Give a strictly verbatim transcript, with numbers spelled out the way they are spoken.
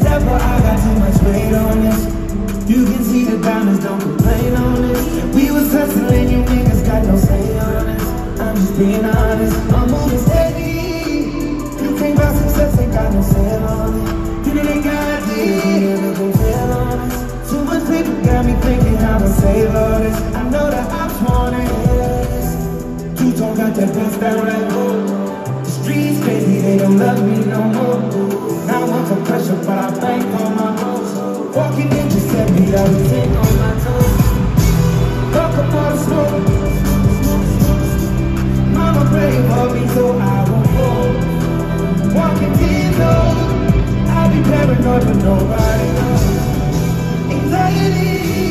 Careful, I got too much weight on this. You can see the diamonds, don't complain on this. We was hustling, you niggas got no say on this. I'm just being honest, I'm moving steady. You can't buy success, ain't got no sale on it. You know they got me, never gon' fail on it. Too much people got me thinking how to save all this. I know that I'm wanted. You don't got that bitch down like oh. The streets crazy, they don't love me no more. Now I'm under pressure, but I bank on my hoes. Walking in just set me everything on my toes. Talk about the smoke. Mama pray for me so I won't fall. Walking in low, I'll be paranoid but nobody knows. Anxiety.